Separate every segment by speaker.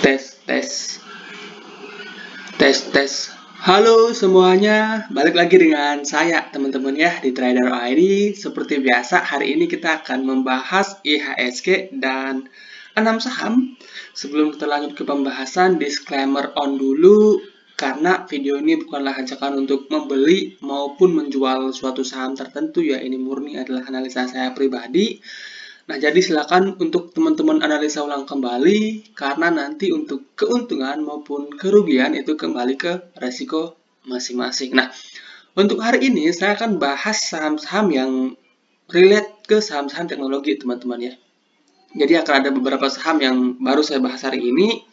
Speaker 1: Tes, tes, tes, tes. Halo semuanya, balik lagi dengan saya teman-teman ya di Trader ID. Seperti biasa, hari ini kita akan membahas IHSG dan 6 saham. Sebelum kita lanjut ke pembahasan, disclaimer on dulu, karena video ini bukanlah ajakan untuk membeli maupun menjual suatu saham tertentu ya. Ini murni adalah analisa saya pribadi. Nah, jadi silakan untuk teman-teman analisa ulang kembali, karena nanti untuk keuntungan maupun kerugian itu kembali ke resiko masing-masing. Nah, untuk hari ini saya akan bahas saham-saham yang relate ke saham-saham teknologi, teman-teman ya. Jadi akan ada beberapa saham yang baru saya bahas hari ini.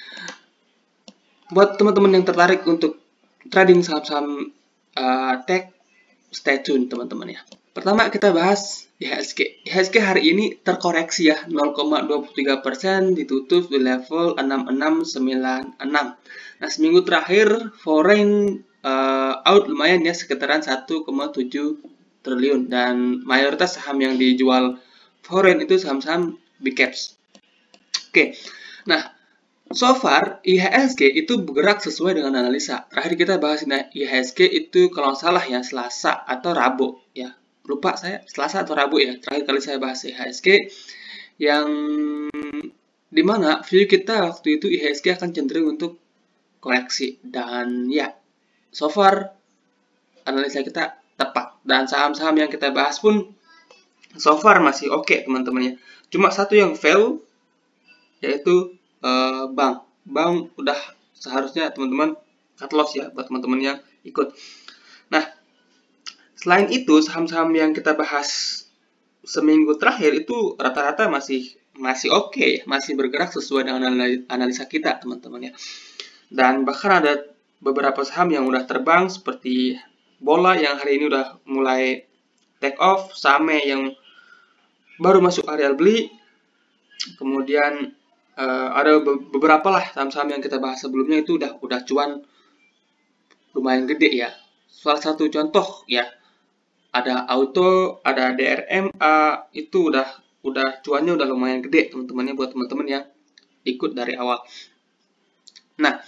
Speaker 1: Buat teman-teman yang tertarik untuk trading saham-saham tech, stay tune teman-teman ya. Pertama kita bahas IHSG. IHSG hari ini terkoreksi ya, 0,23% ditutup di level 6696. Nah, seminggu terakhir foreign out lumayan ya, sekitaran 1,7 triliun, dan mayoritas saham yang dijual foreign itu saham-saham big caps. Oke. Nah, so far, IHSG itu bergerak sesuai dengan analisa. Terakhir kita bahas IHSG itu kalau salah ya, Selasa atau Rabu ya. Lupa saya, Selasa atau Rabu ya. Terakhir kali saya bahas IHSG. Yang dimana view kita waktu itu IHSG akan cenderung untuk koreksi. Dan ya, so far, analisa kita tepat. Dan saham-saham yang kita bahas pun so far masih oke teman-teman ya. Cuma satu yang fail, yaitu bank udah seharusnya teman-teman cut loss ya buat teman-teman yang ikut. Nah, selain itu saham-saham yang kita bahas seminggu terakhir itu rata-rata masih oke ya, masih bergerak sesuai dengan analisa kita teman-teman ya. Dan bahkan ada beberapa saham yang udah terbang seperti Bola yang hari ini udah mulai take off, Same yang baru masuk area beli, kemudian ada beberapa lah saham-saham yang kita bahas sebelumnya itu udah cuan lumayan gede ya. Salah satu contoh ya, ada Auto, ada DRMA, itu udah cuannya udah lumayan gede teman-temannya buat teman-teman yang ikut dari awal. Nah,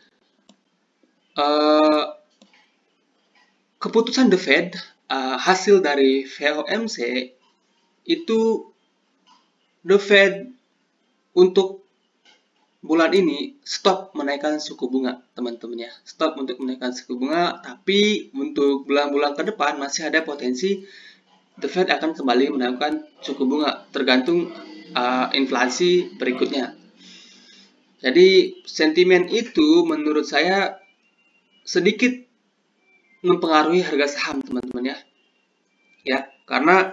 Speaker 1: keputusan The Fed hasil dari FOMC itu The Fed untuk bulan ini stop menaikkan suku bunga teman-teman ya, stop untuk menaikkan suku bunga, tapi untuk bulan-bulan ke depan masih ada potensi The Fed akan kembali menaikkan suku bunga tergantung inflasi berikutnya. Jadi sentimen itu menurut saya sedikit mempengaruhi harga saham teman-teman ya, karena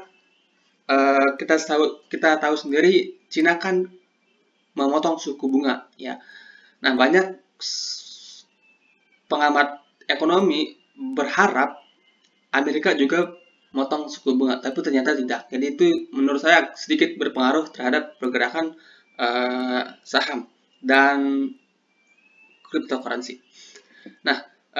Speaker 1: kita tahu sendiri Cina kan memotong suku bunga ya. Nah, banyak pengamat ekonomi berharap Amerika juga motong suku bunga, tapi ternyata tidak. Jadi itu menurut saya sedikit berpengaruh terhadap pergerakan saham dan cryptocurrency. Nah,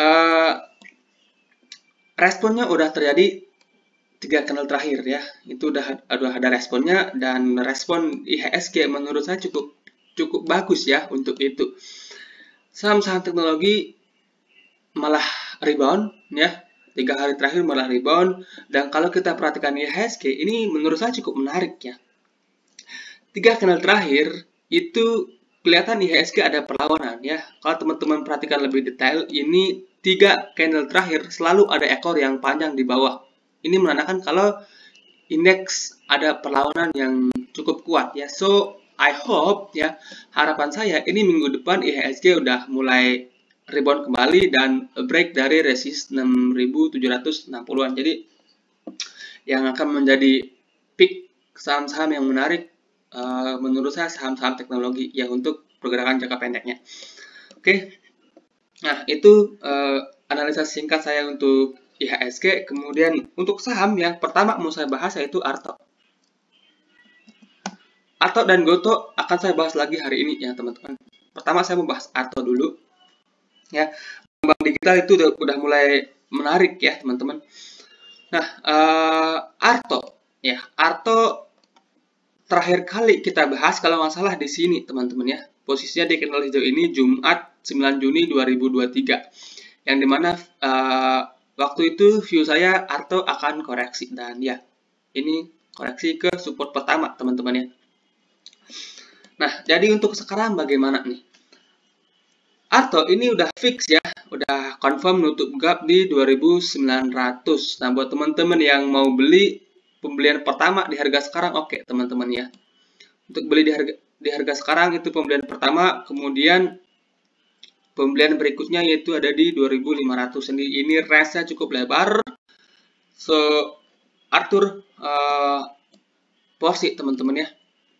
Speaker 1: responnya udah terjadi 3 kanal terakhir ya, itu udah ada responnya, dan respon IHSG menurut saya cukup bagus ya untuk itu. Saham-saham teknologi malah rebound ya, 3 hari terakhir malah rebound, dan kalau kita perhatikan IHSG ini menurut saya cukup menarik ya. 3 kanal terakhir itu kelihatan IHSG ada perlawanan ya. Kalau teman-teman perhatikan lebih detail, ini 3 candle terakhir selalu ada ekor yang panjang di bawah. Ini menandakan kalau indeks ada perlawanan yang cukup kuat ya. So I hope ya, harapan saya ini minggu depan IHSG udah mulai rebound kembali dan break dari resist 6.760-an. Jadi yang akan menjadi peak saham-saham yang menarik menurut saya saham-saham teknologi ya untuk pergerakan jangka pendeknya. Oke. Nah, itu analisa singkat saya untuk IHSG. Kemudian untuk saham yang pertama mau saya bahas yaitu Arto. Arto dan Goto akan saya bahas lagi hari ini ya teman-teman. Pertama saya mau bahas Arto dulu ya. Bank digital itu udah mulai menarik ya teman-teman. Nah, Arto terakhir kali kita bahas kalau nggak salah di sini teman-teman ya. Posisinya di candle hijau ini Jumat 9 Juni 2023. Yang dimana waktu itu view saya Arto akan koreksi, dan ya ini koreksi ke support pertama teman-teman ya. Nah, jadi untuk sekarang bagaimana nih? Arto ini udah fix ya, udah confirm nutup gap di 2900. Nah, buat teman-teman yang mau beli pembelian pertama di harga sekarang, oke teman-teman ya. Untuk beli di harga sekarang itu pembelian pertama, kemudian pembelian berikutnya yaitu ada di 2500. Ini range-nya cukup lebar. So, atur porsi teman-teman ya.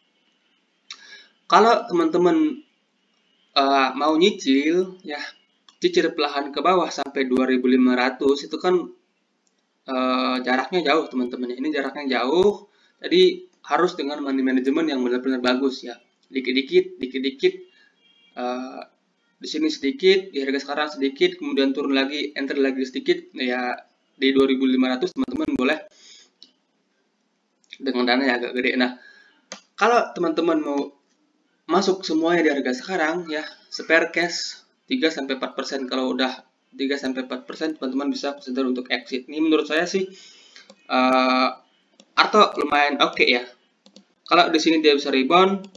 Speaker 1: Kalau teman-teman mau nyicil ya, cicil perlahan ke bawah sampai 2500 itu kan jaraknya jauh teman-teman. Ini jaraknya jauh, jadi harus dengan money management yang benar-benar bagus ya. Dikit-dikit di sini sedikit, di harga sekarang sedikit, kemudian turun lagi, enter lagi sedikit ya. Di 2500 teman-teman boleh dengan dana yang agak gede. Nah, kalau teman-teman mau masuk semuanya di harga sekarang ya, spare cash 3-4%. Kalau udah 3-4%, teman-teman bisa consider untuk exit. Ini menurut saya sih Arto lumayan oke ya. Kalau di sini dia bisa rebound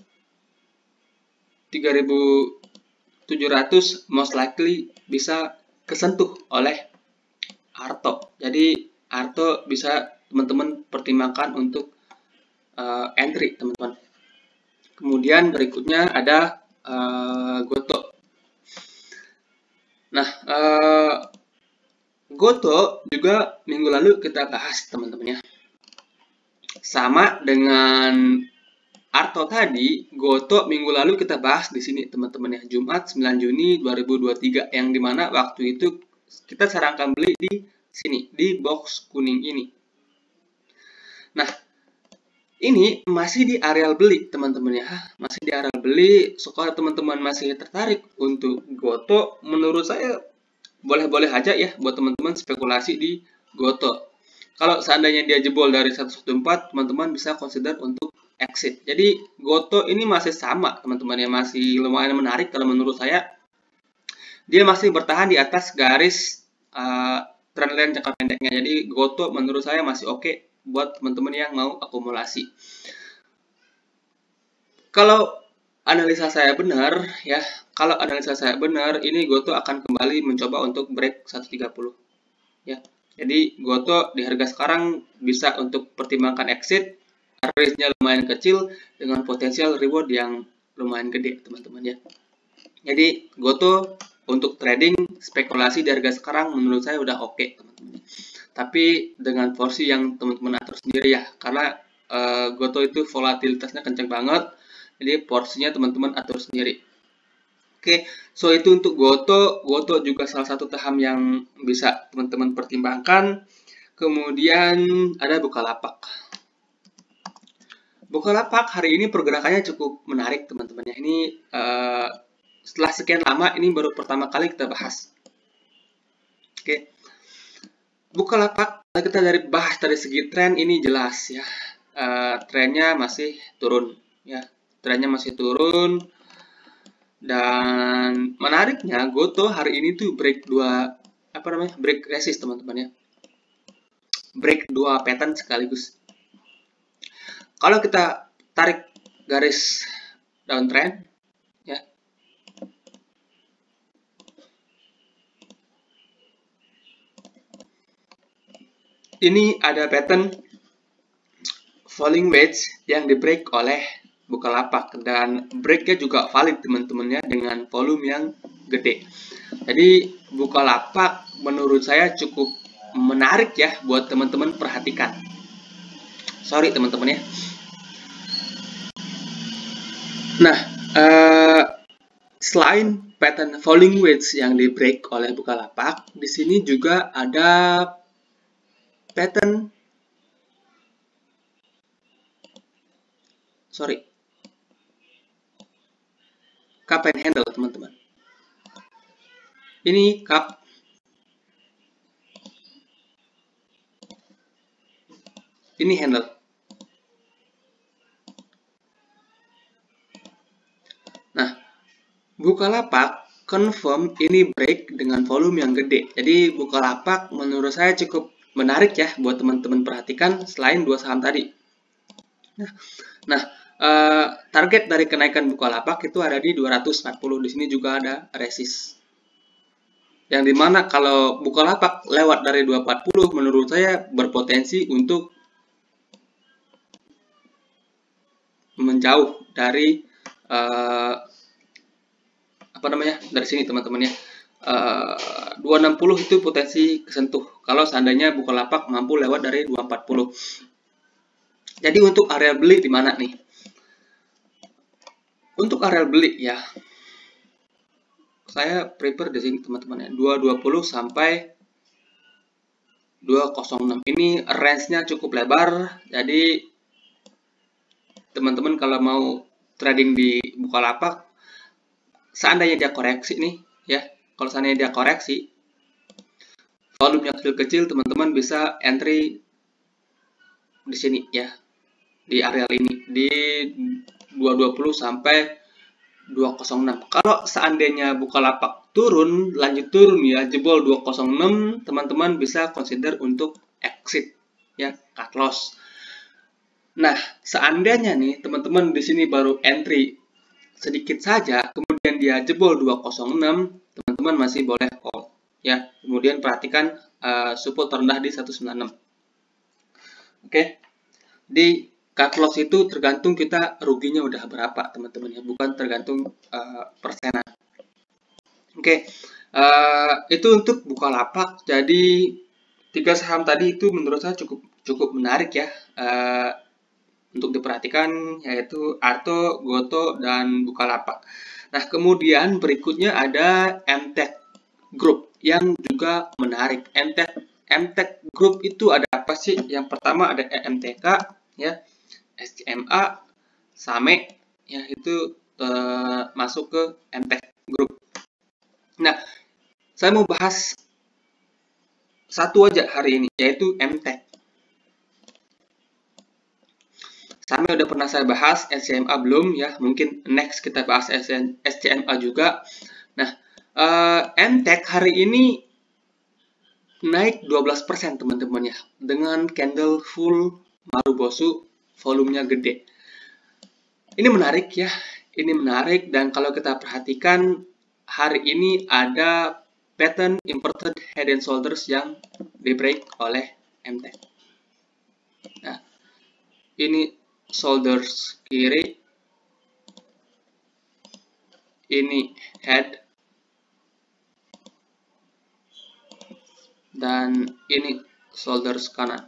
Speaker 1: 3700, most likely bisa kesentuh oleh Arto. Jadi Arto bisa teman-teman pertimbangkan untuk entry teman-teman. Kemudian berikutnya ada Goto. Nah, Goto juga minggu lalu kita bahas teman-teman ya. Sama dengan Arto tadi, Goto minggu lalu kita bahas di sini teman-teman ya, Jumat 9 Juni 2023, yang dimana waktu itu kita sarankan beli di sini, di box kuning ini. Nah, ini masih di areal beli teman-teman ya, masih di areal beli. So, kalau teman-teman masih tertarik untuk Goto, menurut saya boleh-boleh aja ya buat teman-teman spekulasi di Goto. Kalau seandainya dia jebol dari 114, teman-teman bisa consider untuk exit. Jadi Goto ini masih sama teman-teman ya, masih lumayan menarik kalau menurut saya. Dia masih bertahan di atas garis trendline jangka pendeknya. Jadi Goto menurut saya masih oke buat teman-teman yang mau akumulasi. Kalau analisa saya benar ya, kalau analisa saya benar, ini Goto akan kembali mencoba untuk break 130 ya. Jadi Goto di harga sekarang bisa untuk pertimbangkan exit, range-nya lumayan kecil dengan potensial reward yang lumayan gede teman-teman ya. Jadi Goto untuk trading spekulasi di harga sekarang menurut saya udah oke teman-teman. Tapi dengan porsi yang teman-teman atur sendiri ya, karena Goto itu volatilitasnya kencang banget, jadi porsinya teman-teman atur sendiri. Oke, so itu untuk Goto. Goto juga salah satu saham yang bisa teman-teman pertimbangkan. Kemudian ada Bukalapak. Bukalapak hari ini pergerakannya cukup menarik teman-teman ya. Ini setelah sekian lama ini baru pertama kali kita bahas. Oke, Bukalapak kita bahas dari segi tren ini jelas ya. Trennya masih turun ya. Trennya masih turun. Dan menariknya Goto hari ini tuh break break resist teman-teman ya. Break 2 pattern sekaligus. Kalau kita tarik garis downtrend ya. Ini ada pattern falling wedge yang di break oleh Bukalapak, dan breaknya juga valid teman-teman ya, dengan volume yang gede. Jadi Bukalapak menurut saya cukup menarik ya buat teman-teman perhatikan. Sorry teman-teman ya. Nah, selain pattern falling wedge yang di break oleh Bukalapak, di sini juga ada pattern cup and handle teman-teman. Ini cup, ini handle. Bukalapak confirm ini break dengan volume yang gede. Jadi Bukalapak menurut saya cukup menarik ya buat teman-teman perhatikan selain dua saham tadi. Nah, target dari kenaikan Bukalapak itu ada di 240. Di sini juga ada resist. Yang dimana kalau Bukalapak lewat dari 240 menurut saya berpotensi untuk menjauh dari dari sini teman-teman ya. 260 itu potensi kesentuh kalau seandainya Bukalapak mampu lewat dari 240. Jadi untuk area beli di mana nih? Untuk area beli ya, saya prepare di sini teman-teman ya, 220 sampai 206. Ini range-nya cukup lebar, jadi teman-teman kalau mau trading di Bukalapak, seandainya dia koreksi nih ya, kalau seandainya dia koreksi volumenya kecil-kecil, teman-teman bisa entry di sini ya, di area ini di 220 sampai 206. Kalau seandainya Bukalapak turun, lanjut turun ya, jebol 206, teman-teman bisa consider untuk exit ya, cut loss. Nah, seandainya nih teman-teman di sini baru entry sedikit saja, kemudian dia jebol 206, teman-teman masih boleh call ya. Kemudian perhatikan support terendah di 196. Oke. Di cut loss itu tergantung kita ruginya udah berapa teman-teman ya, bukan tergantung persenan. Oke. Itu untuk Bukalapak. Jadi 3 saham tadi itu menurut saya cukup menarik ya untuk diperhatikan, yaitu Arto, Goto, dan Bukalapak. Nah, kemudian berikutnya ada MTech Group yang juga menarik. MTech Group itu ada apa sih? Yang pertama ada EMTK, ya, SCMA, SAME, ya itu masuk ke MTech Group. Nah, saya mau bahas satu aja hari ini, yaitu MTech. SAME udah pernah saya bahas, SCMA belum ya, mungkin next kita bahas SCMA juga. Nah, MTech hari ini naik 12% teman-teman ya, dengan candle full Marubosu, volumenya gede. Ini menarik ya, ini menarik, dan kalau kita perhatikan hari ini ada pattern inverted head and shoulders yang di break oleh MTech. Nah, ini shoulders kiri, ini head, dan ini shoulders kanan.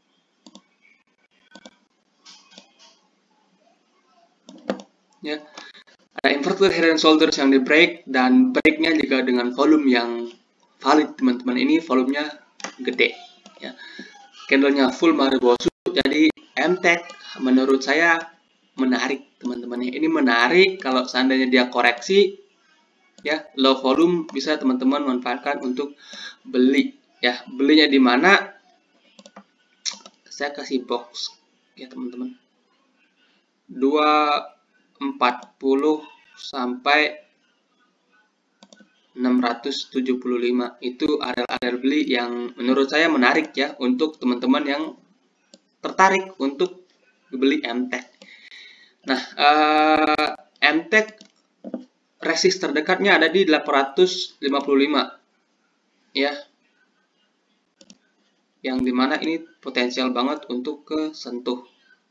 Speaker 1: Ya, ada inverted head and shoulders yang di break, dan breaknya juga dengan volume yang valid teman-teman. Ini volumenya gede ya, candlenya full Marubosu. Jadi MTech menurut saya menarik teman-teman ya. Ini menarik kalau seandainya dia koreksi ya, low volume, bisa teman-teman manfaatkan untuk beli ya. Belinya di mana? Saya kasih box ya teman-teman, 240 sampai 675 itu area beli yang menurut saya menarik ya untuk teman-teman yang tertarik untuk beli MTech. Nah, MTech resist terdekatnya ada di 855 ya, yang dimana ini potensial banget untuk kesentuh.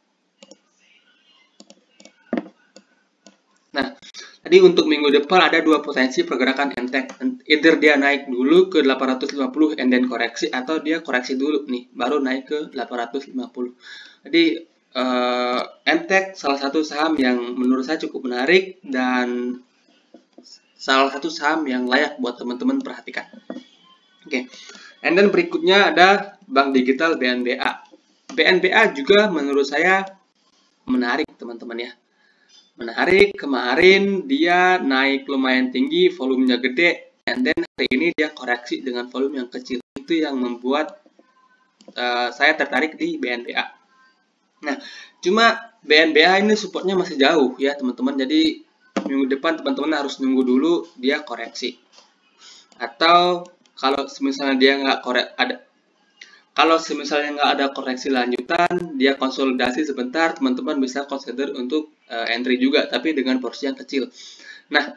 Speaker 1: Nah, tadi untuk minggu depan ada dua potensi pergerakan MTech. Either dia naik dulu ke 850 and then koreksi, atau dia koreksi dulu nih baru naik ke 850. Jadi MTech salah satu saham yang menurut saya cukup menarik dan salah satu saham yang layak buat teman-teman perhatikan. Oke. And then berikutnya ada Bank Digital BNBA. BNBA juga menurut saya menarik teman-teman ya. Menarik, kemarin dia naik lumayan tinggi, volumenya gede, and then hari ini dia koreksi dengan volume yang kecil. Itu yang membuat saya tertarik di BNBA. Nah, cuma BNBA ini supportnya masih jauh ya teman-teman, jadi minggu depan teman-teman harus nunggu dulu dia koreksi. Atau kalau misalnya dia nggak nggak ada koreksi lanjutan, dia konsolidasi sebentar, teman-teman bisa consider untuk entry juga, tapi dengan porsi yang kecil. Nah,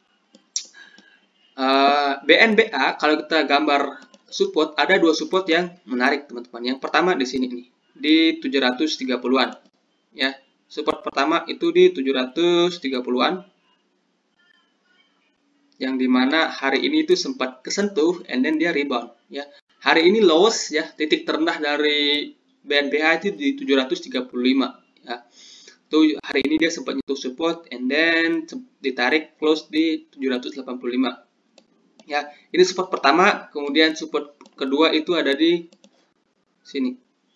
Speaker 1: BNBA kalau kita gambar support, ada dua support yang menarik teman-teman. Yang pertama di sini nih, di 730-an. Ya, support pertama itu di 730-an. Yang dimana hari ini itu sempat kesentuh and then dia rebound ya. Hari ini lowest ya, titik terendah dari BNBA itu di 735 ya. Tuh hari ini dia sempat nyentuh support and then ditarik close di 785 ya. Ini support pertama, kemudian support kedua itu ada di sini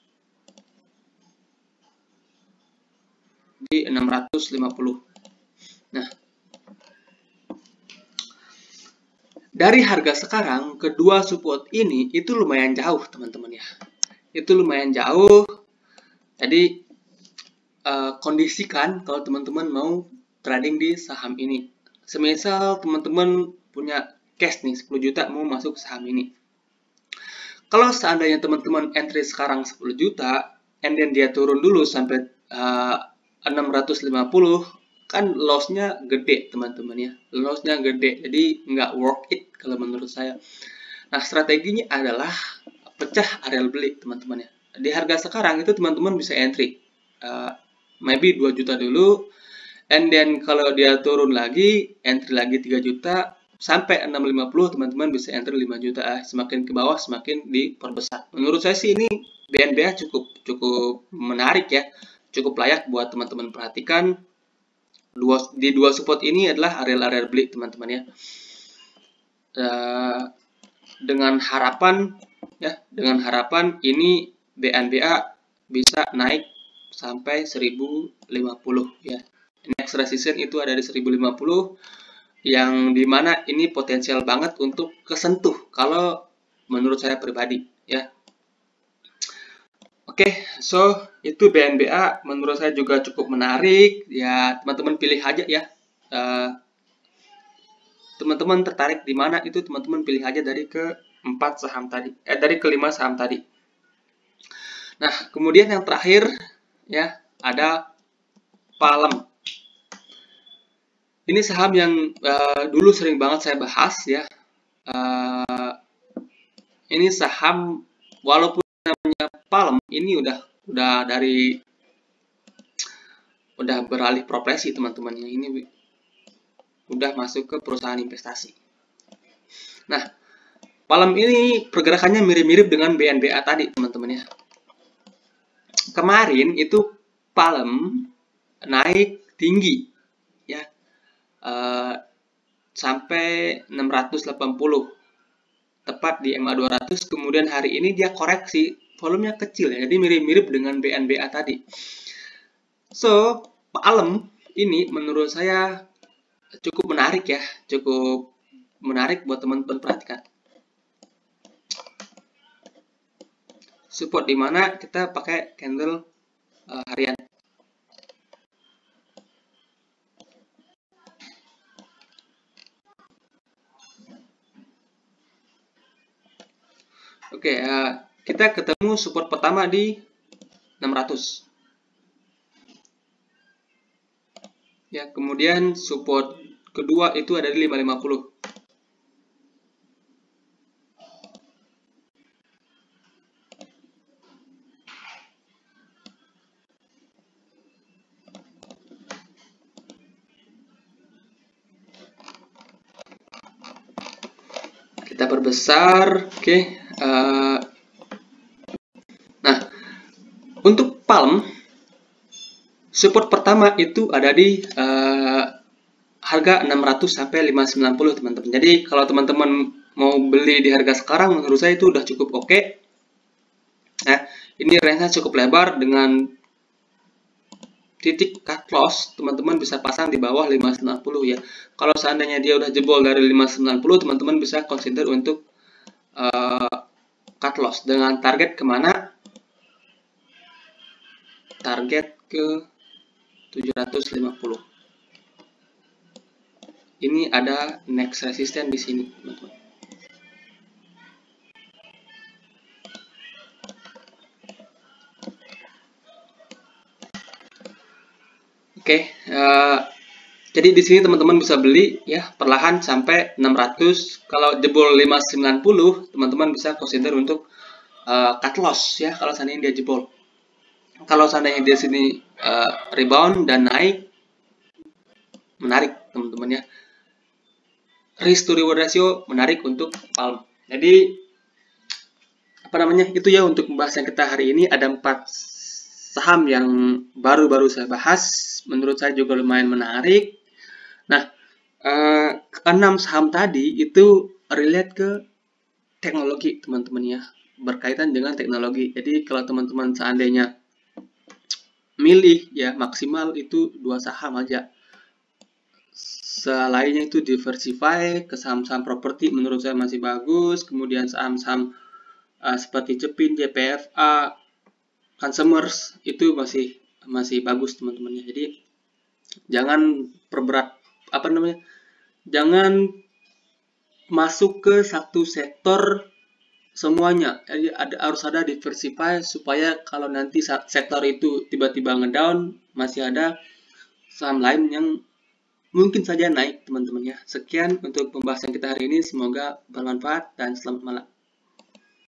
Speaker 1: di 650. Nah, dari harga sekarang, kedua support ini itu lumayan jauh, teman-teman ya. Itu lumayan jauh. Jadi, kondisikan kalau teman-teman mau trading di saham ini. Semisal teman-teman punya cash nih, 10 juta mau masuk saham ini. Kalau seandainya teman-teman entry sekarang 10 juta, and then dia turun dulu sampai 650, kan loss-nya gede teman-teman ya, loss-nya gede, jadi nggak worth it kalau menurut saya. Nah, strateginya adalah pecah area beli teman-teman ya. Di harga sekarang itu teman-teman bisa entry maybe 2 juta dulu, and then kalau dia turun lagi, entry lagi 3 juta sampai 650, teman-teman bisa entry 5 juta. Semakin ke bawah semakin diperbesar. Menurut saya sih ini BNBA cukup menarik ya, cukup layak buat teman-teman perhatikan. Di dua support ini adalah area-area beli teman-teman ya. Dengan harapan ini BNBA bisa naik sampai 1050 ya. Next resistance itu ada di 1050, yang dimana ini potensial banget untuk kesentuh kalau menurut saya pribadi ya. Oke, so itu BNBA menurut saya juga cukup menarik ya. Teman-teman pilih aja ya. Teman-teman tertarik di mana itu teman-teman pilih aja dari ke-4 saham tadi, dari ke-5 saham tadi. Nah, kemudian yang terakhir ya ada Palem. Ini saham yang dulu sering banget saya bahas ya. Ini saham walaupun namanya Palem, ini udah beralih profesi teman-teman. Ini udah masuk ke perusahaan investasi. Nah, Palem ini pergerakannya mirip-mirip dengan BNBA tadi teman-teman ya. Kemarin itu Palem naik tinggi ya, sampai 680 tepat di MA 200. Kemudian hari ini dia koreksi, volumenya kecil ya, jadi mirip-mirip dengan BNBA tadi. So, Palem ini menurut saya cukup menarik ya, cukup menarik buat teman-teman perhatikan. Support di mana kita pakai candle harian. Oke, kita ketemu support pertama di 600. Ya, kemudian support kedua itu ada di 550. Kita perbesar, oke. Nah, untuk Palem support pertama itu ada di harga 600 sampai 590 teman-teman. Jadi kalau teman-teman mau beli di harga sekarang menurut saya itu udah cukup oke. Nah, ini range-nya cukup lebar dengan titik cut loss, teman-teman bisa pasang di bawah 590 ya. Kalau seandainya dia udah jebol dari 590, teman-teman bisa consider untuk cut loss dengan target kemana? Target ke 750. ini ada next resistance di sini, teman-teman. Oke, jadi di sini teman-teman bisa beli ya perlahan sampai 600. Kalau jebol 590, teman-teman bisa consider untuk cut loss ya kalau seandainya dia jebol. Kalau seandainya dia sini rebound dan naik, menarik teman-teman ya. Risk to reward ratio menarik untuk Palm. Jadi apa namanya, itu ya untuk pembahasan kita hari ini. Ada 4 saham yang baru-baru saya bahas, menurut saya juga lumayan menarik. Nah, 6 saham tadi itu relate ke teknologi teman-teman ya, berkaitan dengan teknologi. Jadi kalau teman-teman seandainya milih ya maksimal itu 2 saham aja. Selainnya itu diversify ke saham-saham properti, menurut saya masih bagus. Kemudian saham-saham seperti Cepin, JPFA, Consumers itu masih bagus teman-teman ya. Jadi jangan perberat apa namanya, jangan masuk ke satu sektor semuanya. Jadi harus ada diversify supaya kalau nanti sektor itu tiba-tiba ngedown, masih ada saham lain yang mungkin saja naik teman-teman ya. Sekian untuk pembahasan kita hari ini, semoga bermanfaat dan selamat malam.